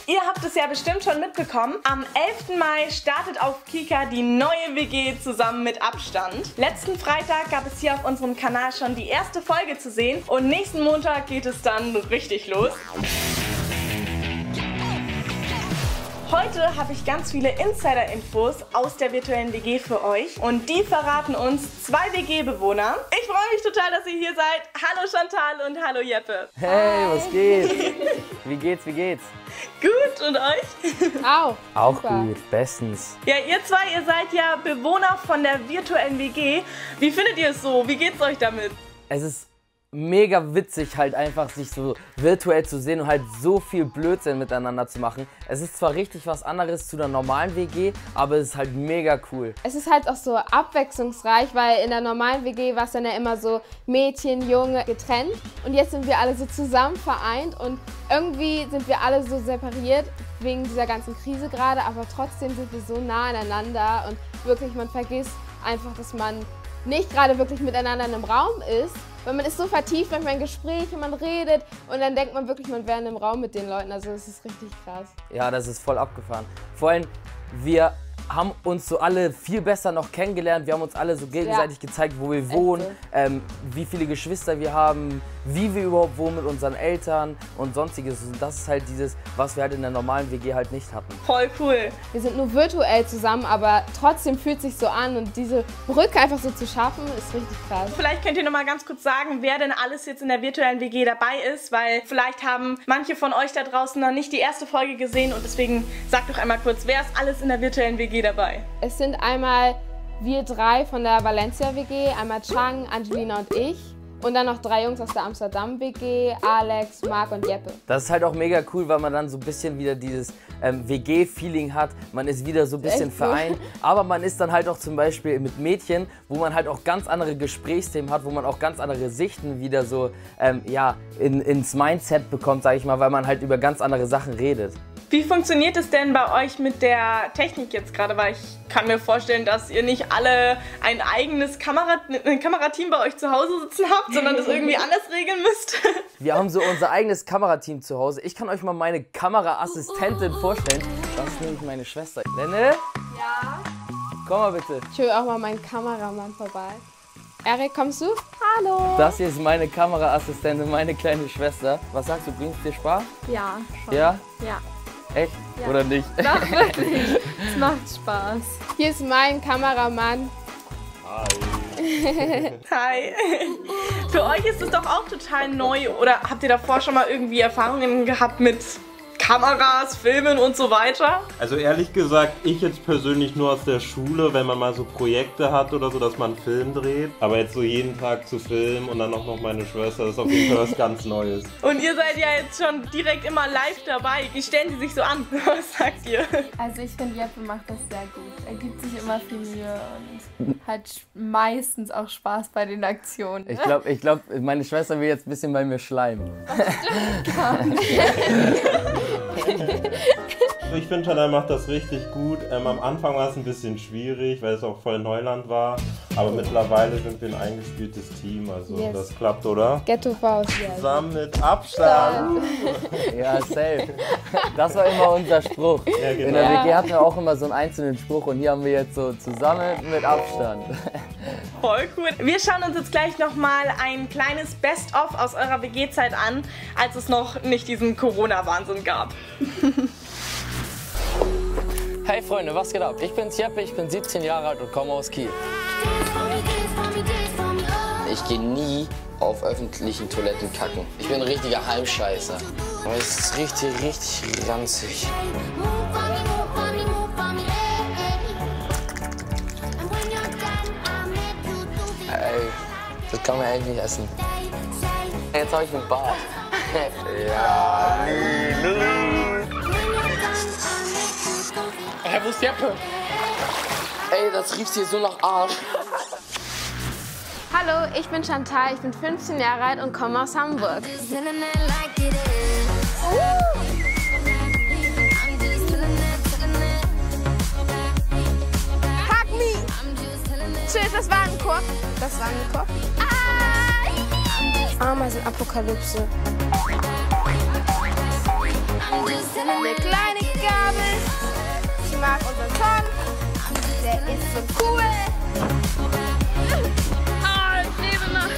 Ihr habt es ja bestimmt schon mitbekommen. Am 11. Mai startet auf Kika die neue WG zusammen mit Abstand. Letzten Freitag gab es hier auf unserem Kanal schon die erste Folge zu sehen und nächsten Montag geht es dann richtig los. Heute habe ich ganz viele Insider-Infos aus der virtuellen WG für euch und die verraten uns zwei WG-Bewohner. Ich freue mich total, dass ihr hier seid. Hallo Chantal und hallo Jeppe. Hey, was geht? Wie geht's, wie geht's? Gut, und euch? Auch Super. gut, bestens. Ja, ihr zwei, ihr seid ja Bewohner von der virtuellen WG. Wie findet ihr es so? Wie geht's euch damit? Es ist mega witzig, halt einfach sich so virtuell zu sehen und halt so viel Blödsinn miteinander zu machen. Es ist zwar richtig was anderes zu der normalen WG, aber es ist halt mega cool. Es ist halt auch so abwechslungsreich, weil in der normalen WG war es dann ja immer so Mädchen, Junge getrennt. Und jetzt sind wir alle so zusammen vereint und irgendwie sind wir alle so separiert wegen dieser ganzen Krise gerade, aber trotzdem sind wir so nah aneinander und wirklich, man vergisst einfach, dass man nicht gerade wirklich miteinander in einem Raum ist, weil man ist so vertieft manchmal in Gespräche, man redet und dann denkt man wirklich, man wäre in einem Raum mit den Leuten. Also es ist richtig krass. Ja, das ist voll abgefahren. Vor allem, wir haben uns so alle viel besser noch kennengelernt. Wir haben uns alle so gegenseitig gezeigt, wo wir wohnen, wie viele Geschwister wir haben, wie wir überhaupt wohnen mit unseren Eltern und sonstiges. Und das ist halt dieses, was wir halt in der normalen WG halt nicht hatten. Voll cool. Wir sind nur virtuell zusammen, aber trotzdem fühlt es sich so an und diese Brücke einfach so zu schaffen, ist richtig krass. Vielleicht könnt ihr noch mal ganz kurz sagen, wer denn alles jetzt in der virtuellen WG dabei ist, weil vielleicht haben manche von euch da draußen noch nicht die erste Folge gesehen und deswegen sagt doch einmal kurz, wer ist alles in der virtuellen WG dabei? Es sind einmal wir drei von der Valencia WG, einmal Chang, Angelina und ich. Und dann noch drei Jungs aus der Amsterdam WG, Alex, Marc und Jeppe. Das ist halt auch mega cool, weil man dann so ein bisschen wieder dieses WG-Feeling hat. Man ist wieder so ein bisschen Echt so? vereint. Aber man ist dann halt auch zum Beispiel mit Mädchen, wo man halt auch ganz andere Gesprächsthemen hat, wo man auch ganz andere Sichten wieder so ins Mindset bekommt, sag ich mal, weil man halt über ganz andere Sachen redet. Wie funktioniert es denn bei euch mit der Technik jetzt gerade? Weil ich kann mir vorstellen, dass ihr nicht alle ein eigenes Kamerateam bei euch zu Hause sitzen habt, sondern das irgendwie anders regeln müsst. Wir haben so unser eigenes Kamerateam zu Hause. Ich kann euch mal meine Kameraassistentin vorstellen. Das ist nämlich meine Schwester. Lenne? Ja? Komm mal bitte. Ich will auch mal meinen Kameramann vorbei. Erik, kommst du? Hallo! Das hier ist meine Kameraassistentin, meine kleine Schwester. Was sagst du, bringst dir Spaß? Ja, schon. Ja? Ja. Echt? Ja. Oder nicht? Doch, wirklich. Es macht Spaß. Hier ist mein Kameramann. Hi. Für euch ist es doch auch total neu. Oder habt ihr davor schon mal irgendwie Erfahrungen gehabt mit Kameras, Filmen und so weiter? Also ehrlich gesagt, ich jetzt persönlich nur aus der Schule, wenn man mal so Projekte hat oder so, dass man einen Film dreht. Aber jetzt so jeden Tag zu filmen und dann auch noch meine Schwester, das ist auf jeden Fall was ganz Neues. Und ihr seid ja jetzt schon direkt immer live dabei. Wie stellen sie sich so an? Was sagt ihr? Also ich finde, Jeppe macht das sehr gut. Er gibt sich immer viel Mühe und hat meistens auch Spaß bei den Aktionen. Ich glaub, meine Schwester will jetzt ein bisschen bei mir schleimen. Ich finde schon, er macht das richtig gut. Am Anfang war es ein bisschen schwierig, weil es auch voll Neuland war. Aber mittlerweile sind wir ein eingespieltes Team, also das klappt, oder? Ghetto Faust. Zusammen mit Abstand. Ja, safe. Das war immer unser Spruch. Ja, genau. In der WG hatten wir auch immer so einen einzelnen Spruch und hier haben wir jetzt so zusammen mit Abstand. Voll cool. Wir schauen uns jetzt gleich nochmal ein kleines Best-of aus eurer WG-Zeit an, als es noch nicht diesen Corona-Wahnsinn gab. Hey Freunde, was geht ab? Ich bin's Jeppe, ich bin 17 Jahre alt und komme aus Kiel. Ich gehe nie auf öffentlichen Toiletten kacken. Ich bin ein richtiger Heimscheißer. Es ist richtig ranzig. Ey, das kann man eigentlich nicht essen. Jetzt habe ich einen Bart. Ja, Hey, wo ist Jeppe? ey, das riecht hier so nach Arsch. Hallo, ich bin Chantal, ich bin 15 Jahre alt und komme aus Hamburg. Hug me! Tschüss, das war ein Korb. Das war ein Korb. Ameisenapokalypse. Eine kleine Gabel. Ich mag unseren Song. Der ist so cool. Oh, ich lebe noch.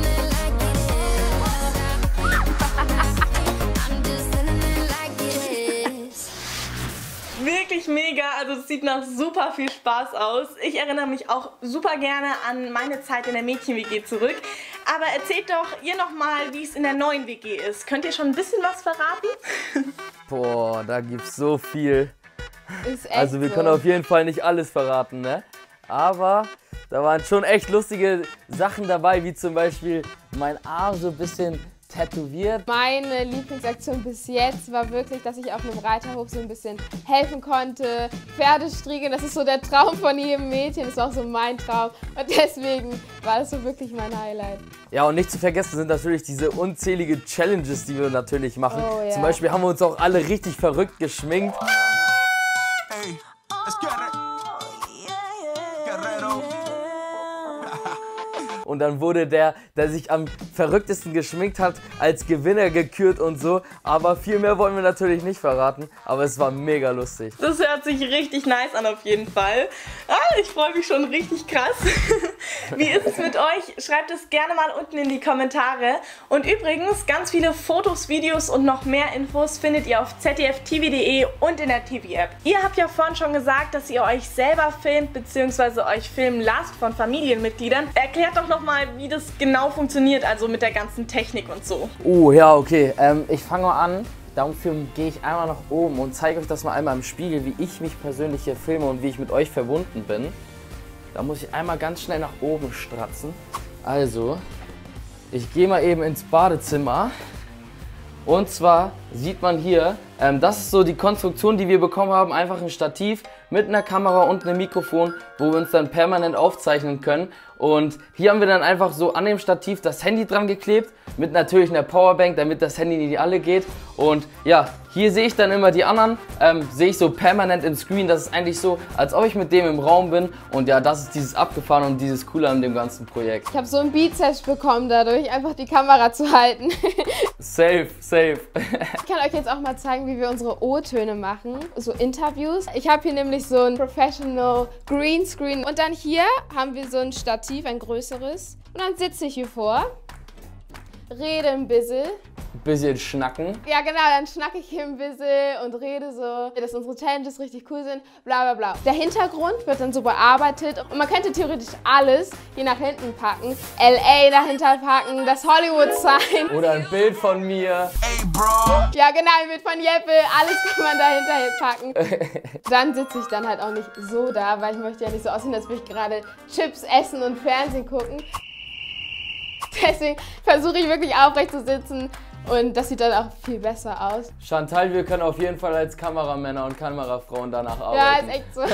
Wirklich mega, also es sieht nach super viel Spaß aus. Ich erinnere mich auch super gerne an meine Zeit in der Mädchen-WG zurück. Aber erzählt doch ihr nochmal, wie es in der neuen WG ist. Könnt ihr schon ein bisschen was verraten? Boah, da gibt's so viel. Ist echt Also wir können auf jeden Fall nicht alles verraten, ne? Aber da waren schon echt lustige Sachen dabei, wie zum Beispiel mein Arm so ein bisschen tätowiert. Meine Lieblingsaktion bis jetzt war wirklich, dass ich auf einem Reiterhof so ein bisschen helfen konnte. Pferde striegeln, das ist so der Traum von jedem Mädchen, das ist auch so mein Traum. Und deswegen war das so wirklich mein Highlight. Ja, und nicht zu vergessen sind natürlich diese unzählige Challenges, die wir natürlich machen. Oh, ja. Zum Beispiel haben wir uns auch alle richtig verrückt geschminkt. Hey, let's get it. Guerrero. Und dann wurde der sich am verrücktesten geschminkt hat, als Gewinner gekürt und so. Aber viel mehr wollen wir natürlich nicht verraten. Aber es war mega lustig. Das hört sich richtig nice an auf jeden Fall. Ich freue mich schon richtig krass. Wie ist es mit euch? Schreibt es gerne mal unten in die Kommentare. Und übrigens, ganz viele Fotos, Videos und noch mehr Infos findet ihr auf zdftv.de und in der TV-App. Ihr habt ja vorhin schon gesagt, dass ihr euch selber filmt bzw. euch filmen lasst von Familienmitgliedern. Erklärt doch noch mal, wie das genau funktioniert, also mit der ganzen Technik und so. Oh ja, okay. Ich fange mal an. Dafür gehe ich einmal nach oben und zeige euch das mal einmal im Spiegel, wie ich mich persönlich hier filme und wie ich mit euch verbunden bin. Da muss ich einmal ganz schnell nach oben stratzen. Also, ich gehe mal eben ins Badezimmer. Und zwar sieht man hier, das ist so die Konstruktion, die wir bekommen haben. Einfach ein Stativ mit einer Kamera und einem Mikrofon, wo wir uns dann permanent aufzeichnen können. Und hier haben wir dann einfach so an dem Stativ das Handy dran geklebt, mit natürlich einer Powerbank, damit das Handy nicht alle geht. Und ja, hier sehe ich dann immer die anderen, sehe ich so permanent im Screen. Das ist eigentlich so, als ob ich mit dem im Raum bin. Und ja, das ist dieses Abgefahren und dieses Coole an dem ganzen Projekt. Ich habe so einen Bizeps bekommen dadurch, einfach die Kamera zu halten. Safe, safe. Ich kann euch jetzt auch mal zeigen, wie wir unsere O-Töne machen, so Interviews. Ich habe hier nämlich so ein Professional Greenscreen und dann hier haben wir so ein Stativ, ein größeres. Und dann sitze ich hier vor, rede ein bisschen schnacken. Ja genau, dann schnacke ich hier ein bisschen und rede so, dass unsere Challenges richtig cool sind, bla bla bla. Der Hintergrund wird dann so bearbeitet und man könnte theoretisch alles hier nach hinten packen. LA dahinter packen, das Hollywood-Sign. Oder ein Bild von mir. Hey, bro. Ja genau, ein Bild von Jeppe, alles kann man dahinter packen. Dann sitze ich dann halt auch nicht so da, weil ich möchte ja nicht so aussehen, als würde ich gerade Chips essen und Fernsehen gucken. Deswegen versuche ich wirklich aufrecht zu sitzen. Und das sieht dann auch viel besser aus. Chantal, wir können auf jeden Fall als Kameramänner und Kamerafrauen danach arbeiten. Ja, ist echt so.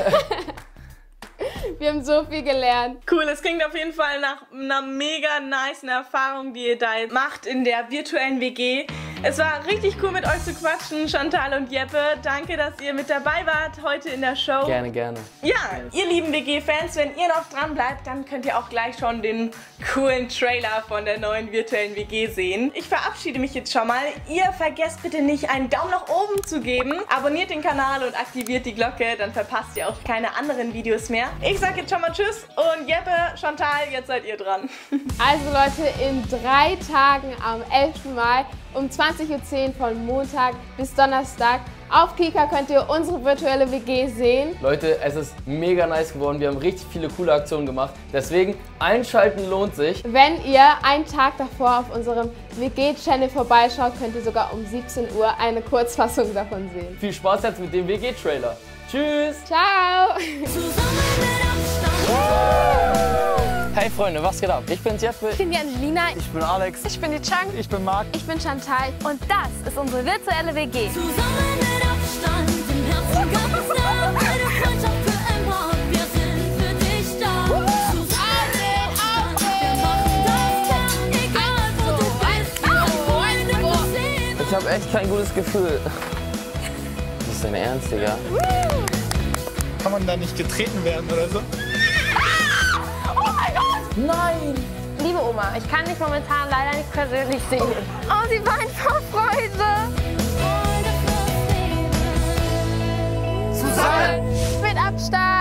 Wir haben so viel gelernt. Cool, es klingt auf jeden Fall nach einer mega nice Erfahrung, die ihr da macht in der virtuellen WG. Es war richtig cool, mit euch zu quatschen, Chantal und Jeppe. Danke, dass ihr mit dabei wart heute in der Show. Gerne, gerne. Ja, ihr lieben WG-Fans, wenn ihr noch dran bleibt, dann könnt ihr auch gleich schon den coolen Trailer von der neuen virtuellen WG sehen. Ich verabschiede mich jetzt schon mal. Ihr vergesst bitte nicht, einen Daumen nach oben zu geben. Abonniert den Kanal und aktiviert die Glocke, dann verpasst ihr auch keine anderen Videos mehr. Ich sag jetzt schon mal Tschüss und Jeppe, Chantal, jetzt seid ihr dran. Also Leute, in 3 Tagen am 11. Mai um 20:10 Uhr von Montag bis Donnerstag auf Kika könnt ihr unsere virtuelle WG sehen. Leute, es ist mega nice geworden. Wir haben richtig viele coole Aktionen gemacht. Deswegen, einschalten lohnt sich. Wenn ihr einen Tag davor auf unserem WG-Channel vorbeischaut, könnt ihr sogar um 17 Uhr eine Kurzfassung davon sehen. Viel Spaß jetzt mit dem WG-Trailer. Tschüss! Ciao! Hey Freunde, was geht ab? Ich bin's Jeppe. Ich bin die Angelina. Ich bin Alex. Ich bin die Chang. Ich bin Marc. Ich bin Chantal. Und das ist unsere virtuelle WG. Zusammen mit Abstand, im Herzen ganz nah. Eine Freundschaft für immer, wir sind für dich da. Zusammen mit Abstand, wir machen das gern. Egal wo du bist, wir sind Freunde gesehen. Ich habe echt kein gutes Gefühl. Das ist dein Ernst, Digga? Kann man da nicht getreten werden oder so? Nein! Liebe Oma, ich kann dich momentan leider nicht persönlich sehen. Oh, sie weint vor Freude. Freude für Start.